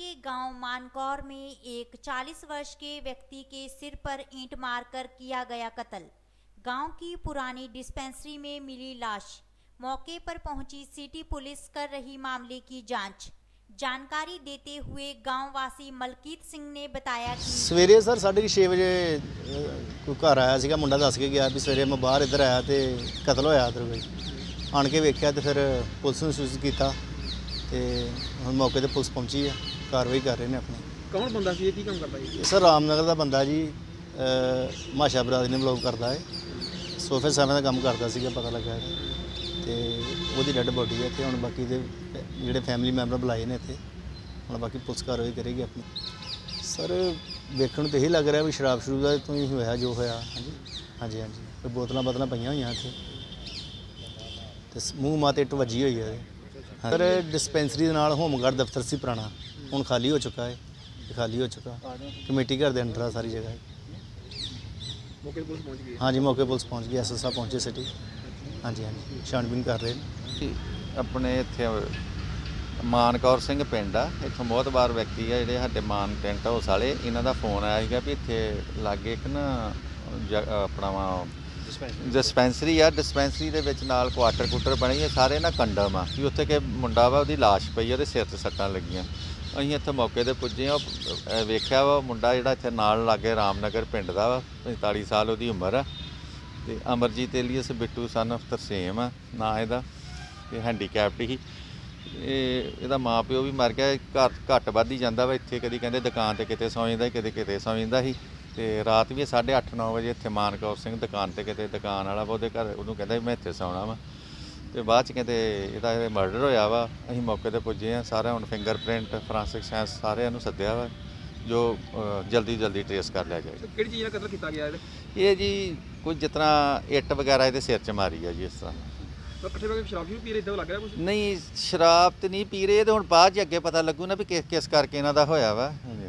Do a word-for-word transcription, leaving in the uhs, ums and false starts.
के गांव मानकौर में एक चालीस वर्ष के व्यक्ति के सिर पर ईंट मारकर किया गया कत्ल। गांव की पुरानी डिस्पेंसरी में मिली लाश। मौके पर पहुंची सिटी पुलिस कर रही मामले की जांच। जानकारी देते हुए गांव वासी मलकीत सिंह ने बताया कि सवेरे सर साढ़े छे बजे कोई घर आया सीगा, मुंडा दस के गया भी सवेरे मैं बाहर इधर आया तो कत्ल होया इधर कोई आन के वेख्या तो फिर पुलिस ने सूचित किया तो हम मौके पर पुलिस पहुंची है, कार्रवाई कर रहे हैं अपनी। कौन बंदा सी की काम करता है? सर रामनगर का बंदा जी, माशा बरादरी ने बिलोंग करता है, सोफे साफे का काम करता सीगा, पता लगा तो वो डेड बॉडी है। तो हम बाकी दे ਜਿਹੜੇ फैमिली मैंबर बुलाए ने इतने हम बाकी पुलिस कार्रवाई करेगी अपनी। सर देखने ਨੂੰ तो यही लग रहा भी शराब शरूब का तो ही होया जो होया। हाँ जी हाँ जी हाँ जी कोई बोतल बोतल पई हुई इतने तो मूँह माते इट वजी हुई है। सर डिस्पेंसरी के नाल होमगार्ड दफ्तर से पुराना हुण खाली हो चुका है, खाली हो चुका कमेटी घर के अंडर सारी जगह। मौके पुलिस पहुंच गई? हाँ जी मौके पुलिस पहुंच गई, एस एस साहब पहुंचे सिटी। हाँ जी हाँ जी छानबीन कर रहे हैं। अपने इत्थे मानकौर सिंह पिंड आ, इत्थों बहुत बार व्यक्ति है ਜਿਹੜੇ ਸਾਡੇ ਮਾਨ ਟੈਂਟ ਹਾਊਸ ਵਾਲੇ, ਇਹਨਾਂ ਦਾ ਫੋਨ ਆਇਆ ਸੀਗਾ ਵੀ ਇੱਥੇ ਲਾਗੇ ਇੱਕ ਨਾ ਆਪਣਾ ਵਾ ਡਿਸਪੈਂਸਰੀ ਆ, ਡਿਸਪੈਂਸਰੀ ਦੇ ਵਿੱਚ ਨਾਲ ਕੁਆਟਰ ਕੁਟਰ ਬਣੀ ਹੈ, ਸਾਰੇ ਨਾ ਕੰਡਮ ਆ ਵੀ ਉੱਥੇ ਕਿ ਮੁੰਡਾ ਵਾ ਉਹਦੀ ਲਾਸ਼ ਪਈ, ਉਹਦੇ ਸਿਰ 'ਤੇ ਸੱਟਾਂ ਲੱਗੀਆਂ। ਅਸੀਂ ਇੱਥੇ ਮੌਕੇ 'ਤੇ ਪੁੱਜੇ ਆ, ਵੇਖਿਆ ਵਾ ਮੁੰਡਾ ਜਿਹੜਾ ਇੱਥੇ ਨਾਲ ਲਾਗੇ ਰਾਮਨਗਰ ਪਿੰਡ ਦਾ ਵਾ, ਪੰਤਾਲੀ ਸਾਲ ਉਹਦੀ ਉਮਰ ਆ ਤੇ Amarjit alias Bittu son of Tarsem ਆ ਨਾਂ ਇਹਦਾ, ਤੇ ਹੈਂਡੀਕੈਪਡ ਹੀ। ਇਹ ਇਹਦਾ ਮਾਂ ਪਿਓ ਵੀ ਮਰ ਗਿਆ, ਘਰ ਘੱਟ ਵੱਧ ਹੀ ਜਾਂਦਾ ਵਾ ਇੱਥੇ, ਕਦੀ ਕਹਿੰਦੇ ਦੁਕਾਨ 'ਤੇ ਕਿਤੇ ਸੌਂ ਜਾਂਦਾ, ਕਿਤੇ ਕਿਤੇ ਸੌਂ ਜਾਂਦਾ ਸੀ। ਤੇ ਰਾਤ ਵੀ ਸਾਢੇ ਅੱਠ ਨੌ ਵਜੇ ਇੱਥੇ ਮਾਨਕੌਰ ਸਿੰਘ ਦੁਕਾਨ 'ਤੇ ਕਿਤੇ ਦੁਕਾਨ ਵਾਲਾ ਵਾ ਉਹਦੇ ਘਰ, ਉਹਨੂੰ ਕਹਿੰਦਾ ਮੈਂ ਇੱਥੇ ਸੌਣਾ ਵਾ, ਤੇ ਬਾਅਦ 'ਚ ਕਹਿੰਦੇ ਇਹਦਾ ਇਹ ਮਰਡਰ ਹੋਇਆ ਵਾ। ਅਸੀਂ ਮੌਕੇ 'ਤੇ ਪੁੱਜੇ ਹਾਂ, ਸਾਰਾ ਹੁਣ ਫਿੰਗਰਪ੍ਰਿੰਟ ਫੋਰੈਂਸਿਕ ਸਾਇੰਸ ਸਾਰਿਆਂ ਨੂੰ ਸੱਦਿਆ ਵਾ ਜੋ ਜਲਦੀ ਜਲਦੀ ਟਰੇਸ ਕਰ ਲਿਆ ਜਾਏ। ਕਿਹੜੀ ਚੀਜ਼ ਨਾਲ ਕਤਲ ਕੀਤਾ ਗਿਆ ਇਹਦੇ? ਇਹ ਜੀ ਕੁਝ ਜਿਸ ਤਰ੍ਹਾਂ ਇੱਟ ਵਗੈਰਾ ਇਹਦੇ ਸਿਰ 'ਚ ਮਾਰੀ ਆ ਜੀ ਇਸ ਤਰ੍ਹਾਂ। ਇਕੱਠੇ ਹੋ ਕੇ ਸ਼ਰਾਬ ਵੀ ਪੀ ਰਹੇ, ਇੱਦਾਂ ਲੱਗ ਰਿਹਾ ਕੁਝ? ਨਹੀਂ ਸ਼ਰਾਬ ਤੇ ਨਹੀਂ ਪੀ ਰਹੇ, ਤੇ ਹੁਣ ਬਾਅਦ 'ਚ ਅੱਗੇ ਪਤਾ ਲੱਗੂ ਨਾ ਵੀ ਕਿਸ ਕਿਸ ਕਰਕੇ ਇਹਨਾਂ ਦਾ ਹੋਇਆ ਵਾ।